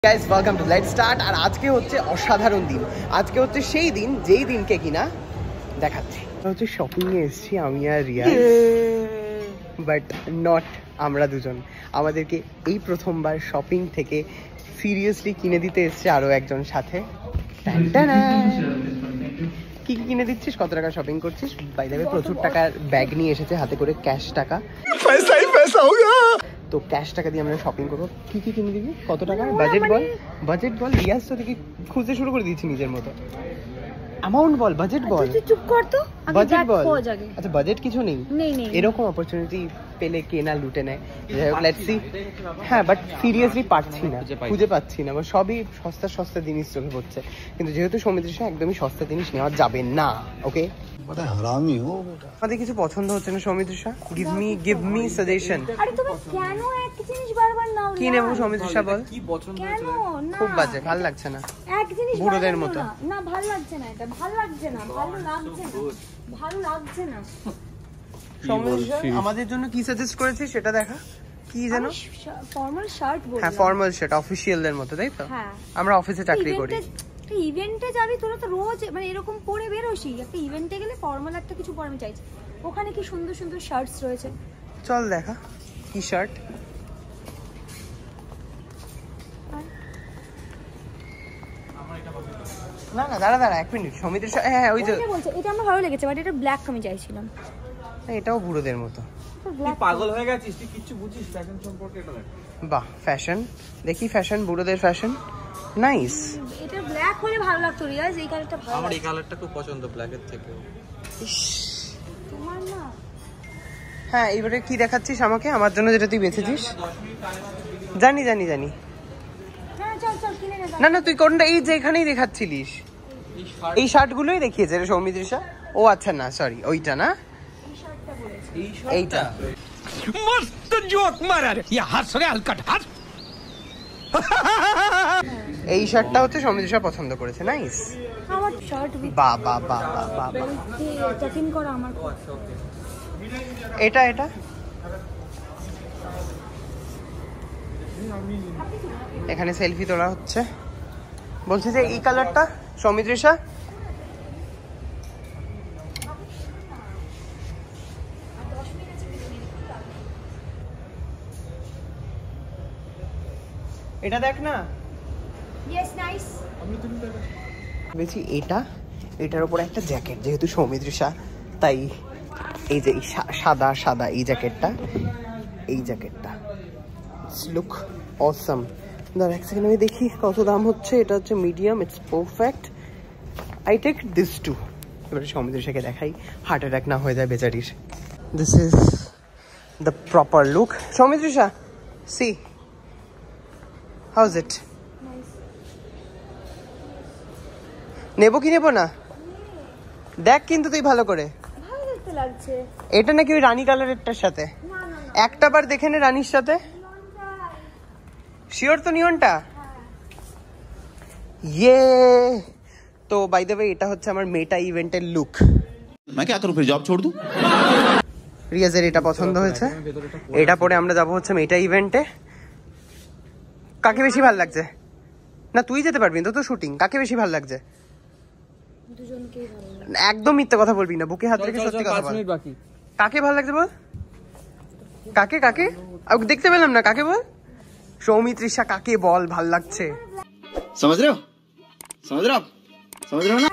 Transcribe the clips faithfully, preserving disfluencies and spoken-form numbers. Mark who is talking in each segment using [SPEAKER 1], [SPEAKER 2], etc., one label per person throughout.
[SPEAKER 1] Guys welcome to let's start. আর আজকে হচ্ছে অসাধারণ দিন। আজকে হচ্ছে সেই দিন যেই দিনকে কিনা দেখাচ্ছি হচ্ছে শপিং এ এসেছি আমি আর রিয়াজ, বাট নট আমরা দুজন। আমাদেরকে এই প্রথমবার শপিং থেকে সিরিয়াসলি কিনে দিতে এসছে আরো একজন সাথে। কি কি কিনে দিচ্ছিস? কত টাকা শপিং করছিস? বাই দ্য ওয়ে প্রচুর টাকার ব্যাগ নিয়ে এসেছে হাতে করে, ক্যাশ টাকা। পয়সাই পয়সা হোগা। তো ক্যাশ টাকা দিয়ে আমরা শপিং করবো। কি কি কিনে দিবি? কত টাকা? বাজেট বল, বাজেট বল। রিয়াজ তো দেখি খুঁজতে শুরু করে দিয়েছি নিজের মতো। অ্যামাউন্ট বল, বাজেট বল।
[SPEAKER 2] তুই চুপ কর তো,
[SPEAKER 1] বাজেট বল। আচ্ছা বাজেট কিছু নেই? নেই নেই। এরকম অপরচুনিটি পেলে কে না লুটে নেয়। Let's see. হ্যাঁ বাট সিরিয়াসলি পাচ্ছি না, খুঁজে পাচ্ছি না। সবই সস্তা সস্তা জিনিস চোখে পড়ছে, কিন্তু যেহেতু সৌমিত্রিশা একদমই সস্তা জিনিস নেওয়া যাবে না। ওকে আমাদের কিছু পছন্দ হচ্ছে না Soumitrisha. Give me give me suggestion.
[SPEAKER 2] আরে তুমি কেন এক জিনিস বারবার নাও?
[SPEAKER 1] কি নেব সৌমিত্রিশা বল?
[SPEAKER 2] কি পছন্দ হচ্ছে? না
[SPEAKER 1] খুব বাজে, ভালো লাগছে না।
[SPEAKER 2] এক জিনিস
[SPEAKER 1] বুড়োদের মতো
[SPEAKER 2] না, ভালো লাগছে না। এটা ভালো লাগছে না, ভালো লাগছে না, ভালো লাগছে না।
[SPEAKER 1] সৌমিত্রিশা আমাদের জন্য কি সাজেস্ট করেছিস সেটা দেখা। কি জানো?
[SPEAKER 2] ফর্মাল শার্ট বল।
[SPEAKER 1] হ্যাঁ ফর্মাল শার্ট, অফিশিয়ালদের মতো, তাই তো?
[SPEAKER 2] হ্যাঁ
[SPEAKER 1] আমরা অফিসে চাকরি করি।
[SPEAKER 2] একটা ইভেন্টে যাবি তোরা তো রোজ মানে এরকম পরে বেরোসি। একটা ইভেন্টে গেলে ফর্মাল একটা কিছু পরে আমি চাইছি। ওখানে কি সুন্দর সুন্দর শার্টস রয়েছে,
[SPEAKER 1] চল দেখা। কি শার্ট? না না দাঁড়া দাঁড়া এক মিনিট। সৌমিত্রিশা হ্যাঁ ওই যে
[SPEAKER 2] বলছে এটা আমার ভালো লেগেছে, বাট এটা ব্ল্যাক আমি চাইছিলাম।
[SPEAKER 1] এটাও বুড়োদের মতো।
[SPEAKER 3] তুই পাগল হয়ে গেছিস, তুই কিচ্ছু বুঝিস ফ্যাশন সম্পর্কে? এটা দেখ।
[SPEAKER 1] বাহ ফ্যাশন দেখি, ফ্যাশন বুড়োদের ফ্যাশন নাইস।
[SPEAKER 2] এটা ব্ল্যাক হলে ভালো লাগতো রিয়াজ, এই কালারটা ভালো।
[SPEAKER 3] আমার এই কালারটা খুব পছন্দ ব্ল্যাকের থেকে।
[SPEAKER 2] তোমার না?
[SPEAKER 1] হ্যাঁ এবারে কি দেখাচ্ছিস আমাকে? আমার জন্য যেটা তুই বেছেছিস। জানি জানি জানি।
[SPEAKER 2] হ্যাঁ চল চল কিনে নে।
[SPEAKER 1] না না তুই কোনটা? এই যে এখানেই দেখাচ্ছিলিস এই শার্টগুলোই দেখিয়েছে রে সৌমিত্রিশা। ও আচ্ছা না সরি ওইটা না,
[SPEAKER 2] এই শার্টটা বলেছে।
[SPEAKER 1] এইটা
[SPEAKER 4] मस्त जोक मारा रे ये हंस रे हलकट हंस।
[SPEAKER 1] এই শার্টটা হচ্ছে সৌমিত্রিশা পছন্দ করেছে। নাইস।
[SPEAKER 2] আমার শার্ট উইথ
[SPEAKER 1] বাহ বাহ বাহ বাহ বাহ।
[SPEAKER 2] টাকিং করা আমার।
[SPEAKER 1] এটা এটা এখানে সেলফি তোলা হচ্ছে। বলছে যে এই কালারটা সৌমিত্রিশা। এটা দেখ না।
[SPEAKER 2] Yes nice.
[SPEAKER 1] বলছি এটা এটার উপর একটা জ্যাকেট, যেহেতু সৌমিত্রিশা তাই এই যে সাদা সাদা এই জ্যাকেটটা, এই জ্যাকেটটা লুক অসাম। দাঁড়া এক সেকেন্ড আমি দেখি কত দাম হচ্ছে। এটা হচ্ছে medium, it's perfect. I take this too. এবারে সৌমিত্রিশাকে দেখাই, হার্ট অ্যাটাক না হয়ে যায় বেচারির। This is the proper look. Soumitrisha see how's it? নেবো কি নেবো না দেখ কিন্তু তুই ভালো করে।
[SPEAKER 2] ভালো দেখতে লাগছে।
[SPEAKER 1] এটা নাকি ওই রানী কালারেরটার সাথে?
[SPEAKER 2] না না না,
[SPEAKER 1] একটা বার দেখে নে রানীর সাথে। শিওর তো নিয়নটা? ইয়ে তো বাই দ্য ওয়ে এটা হচ্ছে আমার মেটা ইভেন্টের লুক।
[SPEAKER 4] मैं क्या करूं फिर जॉब छोड़ दूं?
[SPEAKER 1] রিয়াজের এটা পছন্দ হয়েছে। এটা পরে আমরা যাবো হচ্ছে মেটা ইভেন্টে। কাকে বেশি ভালো লাগছে? না তুই যেতে পারবি তো, তো শুটিং। কাকে বেশি ভালো লাগছে?
[SPEAKER 2] দুজনকেই ভালো লাগে।
[SPEAKER 1] একদম মিথ্যে কথা বলবি না, বুকে হাত রেখে সত্যি কথা বল। কাকে ভালো লাগছে বল? কাকে কাকে দেখতে পেলাম না, কাকে বল? সৌমিত্রিশা কাকে বল ভাল লাগছে?
[SPEAKER 4] समझ रहे हो समझ रहे हो समझ रहे हो ना?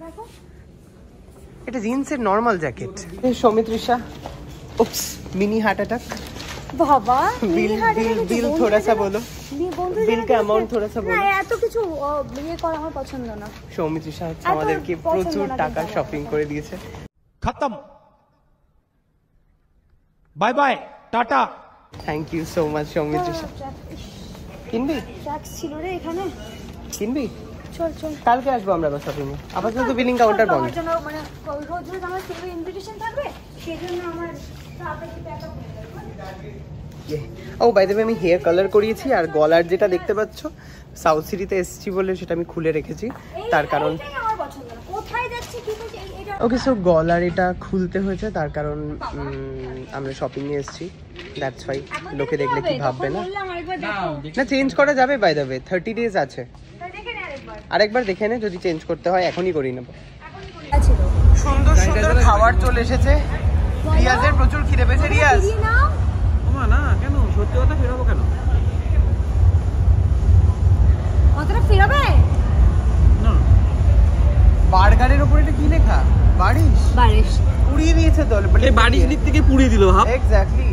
[SPEAKER 1] এটা জিন্সের normal jacket. Soumitrisha oops mini heart attack.
[SPEAKER 2] বাবা
[SPEAKER 1] বিল বিল বিল थोड़ा सा बोलो। বিল का अमाउंट थोड़ा सा बोलो।
[SPEAKER 2] না এত কিছু ইয়ে করা আমার পছন্দ না।
[SPEAKER 1] সৌমিত্রিশা হচ্ছে আমাদেরকে প্রচুর টাকা শপিং করে দিয়েছে।
[SPEAKER 4] खत्म bye bye tata.
[SPEAKER 1] Thank you so much Soumitrisha. কিনবি?
[SPEAKER 2] ট্যাক্স ছিল রে এখানে।
[SPEAKER 1] কিনবি?
[SPEAKER 2] চল চল
[SPEAKER 1] কালকে আসবো আমরা আবার শপিং এ। আপাতত তো বিলিং কাউন্টার বন্ধ।
[SPEAKER 2] আমার জন্য মানে রোজ রোজ আমার থেকে ইনভিটেশন থাকবে, সেজন্য আমার তাড়াতাড়ি প্যাক আপ হয়ে যাবে।
[SPEAKER 1] ও বাই দ্য ওয়ে আমি হেয়ার কালার করিয়েছি, আর গলার যেটা দেখতে পাচ্ছ সাউথ সিটিতে এসেছি বলে সেটা আমি খুলে রেখেছি। তার কারণ
[SPEAKER 2] আমার পছন্দ না। কোথায় যাচ্ছে কি করছে এটা।
[SPEAKER 1] ওকে, সো গলার এটা খুলতে হয়েছে, তার কারণ আমরা শপিং এ এসেছি, দ্যাটস ওয়াই। লোকে দেখলে কি ভাববে না? না, চেঞ্জ করা যাবে by the way, thirty days আছে। আরেকবার দেখে নে, যদি চেঞ্জ করতে হয় এখনই করি নেবো। সুন্দর সুন্দর খাবার চলে এসেছে। রিয়াজের প্রচুর খিদে পেয়েছে। রিয়াজ
[SPEAKER 3] ওমা না, কেন সত্যি কথা ফেরাবো কেন?
[SPEAKER 2] কতটা ফেরাবে
[SPEAKER 3] না,
[SPEAKER 1] বার্গারের উপরে এটা কি লেখা? বারিশ।
[SPEAKER 2] বারিশ
[SPEAKER 1] পুড়িয়ে দিয়েছে তো,
[SPEAKER 3] এই বাড়ির দিক থেকে পুড়িয়ে দিল ভাব।
[SPEAKER 1] এক্স্যাক্টলি।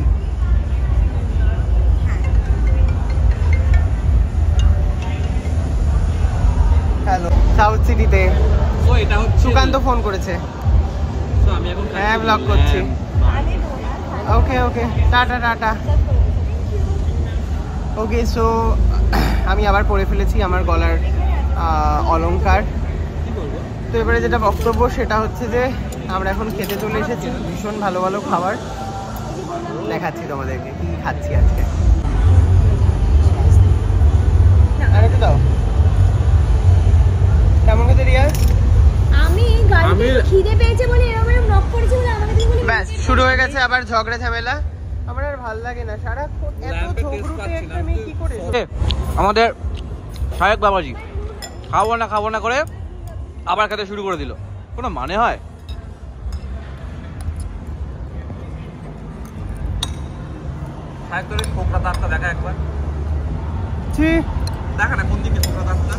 [SPEAKER 1] হ্যালো, সাউথ সিটিতে
[SPEAKER 3] ও এটা হচ্ছে
[SPEAKER 1] সুকান্ত ফোন করেছে।
[SPEAKER 3] তো আমি এখন
[SPEAKER 1] হ্যাঁ, ব্লগ করছি। Okay okay, tata tata. Okay, so আমি আবার পরে ফেলেছি আমার গলার অলংকার।
[SPEAKER 3] কি করবো?
[SPEAKER 1] তো এবারে যেটা বক্তব্য সেটা হচ্ছে যে আমরা এখন খেতে চলে এসেছি ভীষণ ভালো ভালো খাবার। দেখাচ্ছি তোমাদেরকে কি খাচ্ছি আজকে। আরেকটু দাও। কেমন খেতে রিয়াজ?
[SPEAKER 2] আমি গাড়িতে খিদে পেয়েছে বলে এরকম এরকম নক করেছি বলে আমাকে তুমি বলে
[SPEAKER 1] ব্যাস শুরু হয়ে গেছে আবার ঝগড়া ঝামেলা। আমার আর ভাল লাগে না সারাক্ষণ এত ঝগড়ুটে একটা মেয়ে কি করে।
[SPEAKER 3] আমাদের সায়ক বাবাজি খাবো না খাবো না করে আবার খেতে শুরু করে দিল, কোনো মানে হয়? সায়ক তোর কোকড়া দাঁতটা দেখা একবার,
[SPEAKER 1] ছি
[SPEAKER 3] দেখা না কোন দিকে কোকড়া দাঁতটা।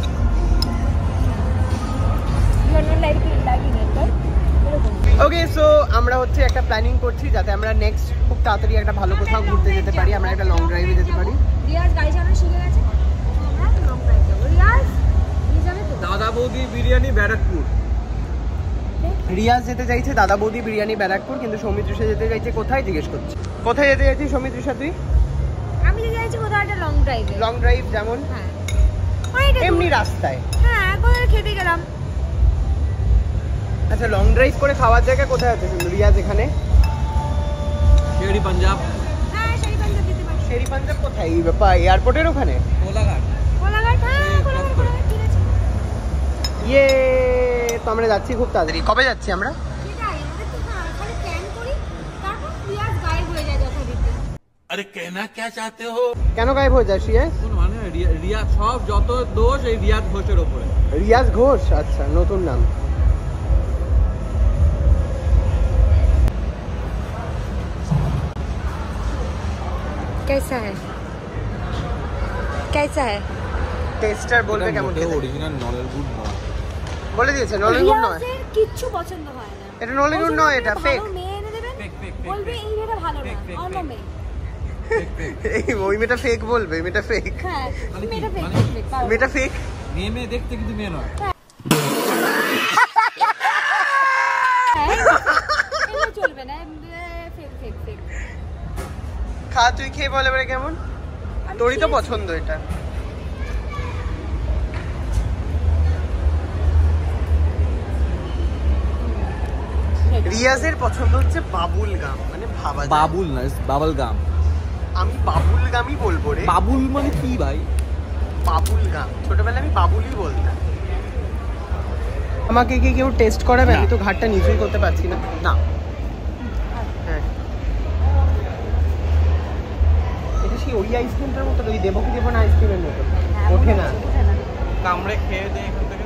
[SPEAKER 1] ওকে, সো আমরা হচ্ছে একটা প্ল্যানিং করছি যাতে আমরা নেক্সট খুব তাড়াতাড়ি একটা ভালো কোথাও ঘুরতে যেতে পারি, আমরা একটা লং ড্রাইভে যেতে পারি।
[SPEAKER 2] রিয়াজ গাড়ি চালানো শিখে গেছে, আমরা লং ড্রাইভ যাব। রিয়াজ নিয়ে যাবে তো?
[SPEAKER 3] দাদা বৌদি বিরিয়ানি ব্যারাকপুর।
[SPEAKER 1] রিয়াজ যেতে চাইছে দাদা বৌদি বিরিয়ানি ব্যারাকপুর, কিন্তু সৌমিত্রিষা যেতে চাইছে কোথায় জিজ্ঞেস করছি। কোথায় যেতে চাইছিস সৌমিত্রিষা তুই?
[SPEAKER 2] আমি যেতে চাইছি কোথাও একটা লং ড্রাইভে।
[SPEAKER 1] লং ড্রাইভ যেমন?
[SPEAKER 2] হ্যাঁ,
[SPEAKER 1] এমনি রাস্তায়।
[SPEAKER 2] হ্যাঁ, কোথায় খেতে গেলাম।
[SPEAKER 1] আচ্ছা, লং ড্রাইভ করে খাওয়ার জায়গা কোথায় আছে রিয়াজ? এখানে
[SPEAKER 3] শেরি পাঞ্জাব।
[SPEAKER 2] হ্যাঁ, সেই পাঞ্জাব যেতে পারি।
[SPEAKER 1] শেরি পাঞ্জাব কোথায়? এই ব্যাপার এয়ারপোর্টের ওখানে?
[SPEAKER 3] কোলাঘাট।
[SPEAKER 2] কোলাঘাট, হ্যাঁ, কোলাঘাট, কোলাঘাট, ঠিক আছে।
[SPEAKER 1] ইয়ে, তো আমরা যাচ্ছি খুব তাড়াতাড়ি। কবে যাচ্ছি আমরা?
[SPEAKER 2] সেটাই, আমাদের তো হ্যাঁ, খালি প্ল্যান করি, তারপর রিয়াজ গায়েব হয়ে যায় যথারীতি।
[SPEAKER 3] আরে কেনা কে চাতে হো?
[SPEAKER 1] কেন গায়েব হয়ে যাস রিয়াজ?
[SPEAKER 3] কোন মানে হয়? রিয়া- রিয়াজ সব যত দোষ এই রিয়াজ ঘোষের উপরে।
[SPEAKER 1] রিয়াজ ঘোষ, আচ্ছা, নতুন নাম।
[SPEAKER 2] कैसा है कैसा है
[SPEAKER 1] টেস্টার বলবে কেমন খেতে।
[SPEAKER 3] অরিজিনাল নলের গুড নয়
[SPEAKER 1] বলে দিয়েছে নলেন গুড় নয়।
[SPEAKER 2] রিয়াজের কিচ্ছু পছন্দ হয় না।
[SPEAKER 1] এটা নলেন গুড় নয়, এটা ফেক।
[SPEAKER 2] ভালো মেয়ে এনে দেবেন,
[SPEAKER 3] Fake, fake, fake,
[SPEAKER 2] বলবে এই মেয়েটা ভালো না, অন্য মেয়ে।
[SPEAKER 1] এই ওই মেয়েটা ফেক বলবে, এই মেয়েটা ফেক,
[SPEAKER 2] হ্যাঁ,
[SPEAKER 3] মানে কি?
[SPEAKER 2] মেয়েটা ফেক,
[SPEAKER 3] মানে-
[SPEAKER 2] ফেক, পারবো না।
[SPEAKER 1] মেয়েটা ফেক।
[SPEAKER 3] মেয়ে মেয়ে দেখতে কিন্তু মেয়ে নয়।
[SPEAKER 2] হ্যাঁ, এগুলো চলবে না, ফেক ফেক ফেক।
[SPEAKER 1] খা, তুই খেয়ে বলে এবারে কেমন। তোরই তো পছন্দ এটা। রিয়াজের পছন্দ হচ্ছে বাবুল গাম, মানে ভাবা যায়।
[SPEAKER 3] বাবুল না, বাবল গাম।
[SPEAKER 1] আমি বাবুল গামই বলবো রে।
[SPEAKER 3] বাবুল মানে কি ভাই?
[SPEAKER 1] বাবুল গাম, ছোটবেলায় আমি বাবুলই বলতাম। আমাকে কি কেউ টেস্ট করাবে? আমি তো ঘাটটা নিচুই করতে পারছি না।
[SPEAKER 3] না,
[SPEAKER 1] হ্যাঁ, এটা সেই ওই আইসক্রিমটার মতো, ওই দেবো কি দেবো না আইসক্রিমের মতো ওঠে না।
[SPEAKER 3] কামড়ে খেয়ে দে এখান থেকে।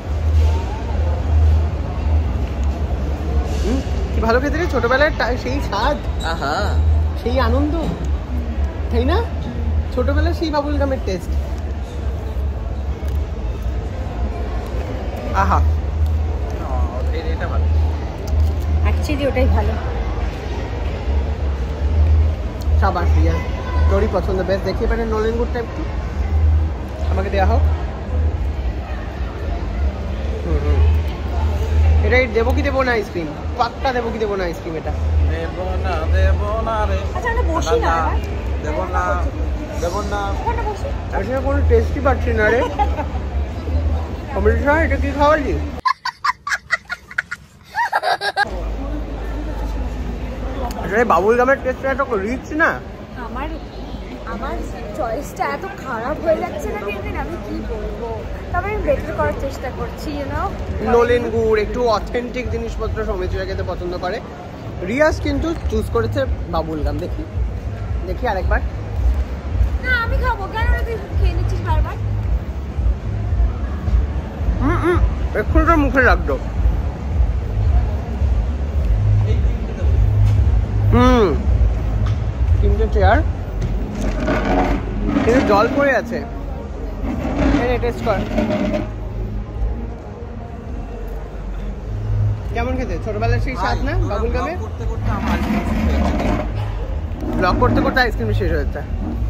[SPEAKER 1] হুম, কি ভালো খেতে রে, ছোটবেলার টা- সেই স্বাদ,
[SPEAKER 3] আহা,
[SPEAKER 1] সেই আনন্দ, তাই না? ছোটবেলার সেই বাবুল গামের টেস্ট, আহা।
[SPEAKER 3] এটা ভালো।
[SPEAKER 2] অ্যাকচুয়ালি ওটাই ভালো।
[SPEAKER 1] সাবাস রিয়া, তোরই পছন্দ। বেশ, দেখি এবারে নলেন গুড়টা একটু আমাকে দেওয়া হোক। হুম হুম, এটাই দেবো কি দেবো না আইসক্রিম? পাক্কা দেবো কি দেবো না আইসক্রিম এটা?
[SPEAKER 3] দেব না দেব না রে।
[SPEAKER 2] আচ্ছা, আমরা বসি না এবার?
[SPEAKER 3] দেব না দেব না।
[SPEAKER 2] ওখানে বসি।
[SPEAKER 1] আচ্ছা, কোনো টেস্টই পাচ্ছি না রে। অমৃতা, এটা কি খাওয়ালি? আসলে বাবুল গামের টেস্টটা এত রিচ না।
[SPEAKER 2] আমার আমার চয়েসটা এত খারাপ হয়ে যাচ্ছে না দিন দিন, আমি কি বলবো। তবে আমি বেটার করার চেষ্টা করছি, ইউ নো।
[SPEAKER 1] নলেন গুড়, একটু অথেন্টিক জিনিসপত্র সৌমিত্রিশা খেতে পছন্দ করে। রিয়াজ কিন্তু চুজ করেছে বাবুল গাম। দেখি দেখি আরেকবার।
[SPEAKER 2] না আমি খাবো, কেন তুই খেয়ে নিচ্ছিস বারবার?
[SPEAKER 1] হুম হুম এক্ষুনি তো মুখে রাখতো। হুম তিনটে চেয়ার, কিন্তু জল পড়ে আছে। টেস্ট কর কেমন খেতে, ছোটবেলার সেই স্বাদ না বাবুল গামে? ব্লগ করতে করতে আইসক্রিম শেষ হয়ে যাচ্ছে।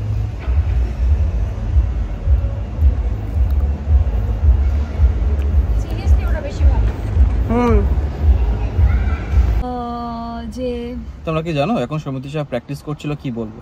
[SPEAKER 2] সিরিয়াসলি ওটা বেশি ভালো।
[SPEAKER 1] হুম
[SPEAKER 2] যে
[SPEAKER 3] তোমরা কি জানো এখন সৌমিত্রিশা প্র্যাকটিস করছিল কি বলবো?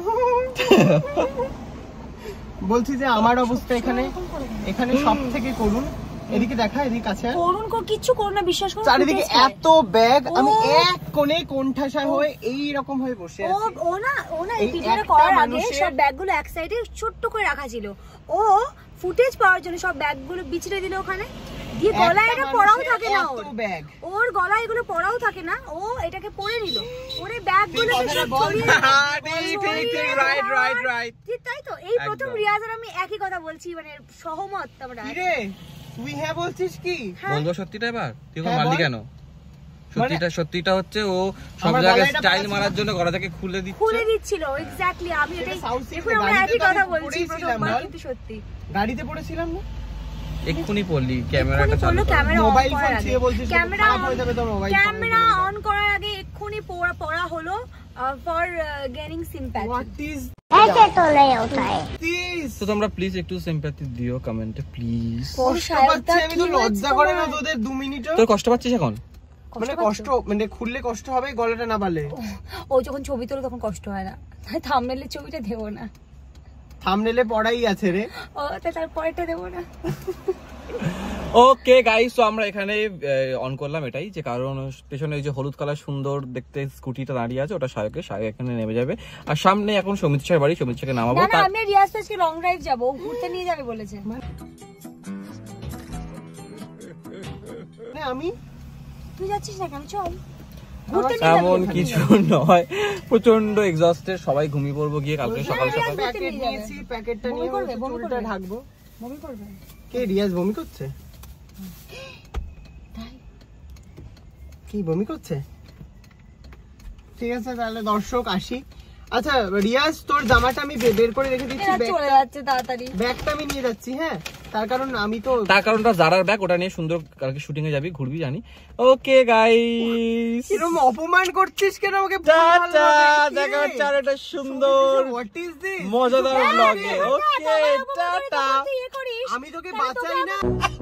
[SPEAKER 1] বলছি যে আমার অবস্থা এখানে এখানে সব থেকে করুন। এদিকে দেখা, এদিকে কাছে
[SPEAKER 2] করুন কো কিচ্ছু করো না, বিশ্বাস করো।
[SPEAKER 1] চারিদিকে এত ব্যাগ, আমি এক কোণে কোণঠাসা হয়ে এই রকম হয়ে বসে
[SPEAKER 2] ও
[SPEAKER 1] আছি।
[SPEAKER 2] ও না ও না এই ভিডিওটা করার আগে সব ব্যাগগুলো এক সাইডে ছোট্ট করে রাখা ছিল। ও ফুটেজ পাওয়ার জন্য সব ব্যাগগুলো বিছিয়ে দিল ওখানে, দিয়ে গলায় এটা পড়াও থাকে না ওর ব্যাগ, ওর গলায় এগুলো পড়াও থাকে না, ও এটাকে পরে নিল। ওরে ব্যাগগুলো সব ছড়িয়ে
[SPEAKER 1] রাইট রাইট রাইট
[SPEAKER 2] ঠিক তাই তো। এই প্রথম রিয়াজ আর আমি একই কথা বলছি, মানে সহমত আমরা।
[SPEAKER 1] কি রে তুই হ্যাঁ বলছিস কি?
[SPEAKER 3] বলবো সত্যিটা এবার? তুই কোন মারলি কেন? সত্যিটা সত্যিটা হচ্ছে ও সব জায়গায় স্টাইল মারার জন্য গলা থেকে খুলে দিচ্ছে,
[SPEAKER 2] খুলে দিচ্ছিল। এক্স্যাক্টলি আমি এটাই দেখুন আমরা একই কথা বলছি প্রথমবার, কিন্তু সত্যি
[SPEAKER 1] গাড়িতে পড়েছিলাম না
[SPEAKER 3] এক্ষুনি পড়লি ক্যামেরাটা চালু কর।
[SPEAKER 2] ক্যামেরা
[SPEAKER 1] মোবাইল ফোন ছুঁয়ে বলছিস
[SPEAKER 2] ক্যামেরা
[SPEAKER 1] খারাপ হয়ে যাবে তোর মোবাইল।
[SPEAKER 2] ক্যামেরা অন করার আগে এক্ষুনি পড়া পড়া হলো for getting sympathy.
[SPEAKER 1] What is
[SPEAKER 2] ऐसे तो नहीं होता है।
[SPEAKER 1] দিস?
[SPEAKER 3] তো তোমরা প্লিজ একটু সিম্প্যাথি দিও কমেন্টে প্লিজ।
[SPEAKER 1] কষ্ট পাচ্ছি আমি, তো লজ্জা করে না তোদের দু মিনিটও?
[SPEAKER 3] তোর কষ্ট পাচ্ছিস এখন?
[SPEAKER 1] মানে কষ্ট মানে খুললে কষ্ট হবে, গলাটা না বালে।
[SPEAKER 2] ও যখন ছবি তোলে তখন কষ্ট হয় না, থাম্বনেলের ছবিটা দেবো না,
[SPEAKER 1] থাম্বনেলে পড়াই আছে রে।
[SPEAKER 2] ও তার পরেরটা দেবো না।
[SPEAKER 3] ওকে গাইস, তো আমরা এখানে অন করলাম এটাই যে কারণ পেছনে ওই যে হলুদ কালার সুন্দর দেখতে স্কুটিটা দাঁড়িয়ে আছে, ওটা সায়কের, সায়ক এখানে নেমে যাবে। আর সামনে এখন সৌমিত্রিশার বাড়ি, সৌমিত্রিশাকে নামাবো।
[SPEAKER 2] না না আমি রিয়াজ আজকে লং ড্রাইভ যাবো, ঘুরতে নিয়ে যাবে বলেছে।
[SPEAKER 1] মানে আমি
[SPEAKER 2] তুই যাচ্ছিস না কেন? চল
[SPEAKER 3] এমন কিছু নয়, প্রচন্ড এক্সস্টেড, সবাই ঘুমিয়ে পড়বো গিয়ে কালকে সকাল সকাল।
[SPEAKER 1] প্যাকেট নিয়েছি, প্যাকেটটা নিয়ে চুলটা ঢাকবো।
[SPEAKER 2] বমি করবে?
[SPEAKER 1] কে রিয়াজ বমি করছে? কি বমি করছে? ঠিক আছে তাহলে দর্শক আসি। আচ্ছা রিয়াজ তোর জামাটা আমি বের করে রেখে দিচ্ছি,
[SPEAKER 2] চলে যাচ্ছে তাড়াতাড়ি।
[SPEAKER 1] ব্যাগটা আমি নিয়ে যাচ্ছি। হ্যাঁ তার কারণ আমি তো
[SPEAKER 3] তার কারণটা জারার ব্যাগ, ওটা নিয়ে সুন্দর কালকে শুটিং এ যাবি, ঘুরবি জানি। ওকে গাইস,
[SPEAKER 1] এরকম অপমান করছিস কেন আমাকে?
[SPEAKER 3] টাটা, দেখা হচ্ছে আর একটা সুন্দর
[SPEAKER 1] হোয়াট ইজ দিস
[SPEAKER 3] মজাদার ব্লগে। ওকে টাটা,
[SPEAKER 1] আমি তোকে বাঁচাই না।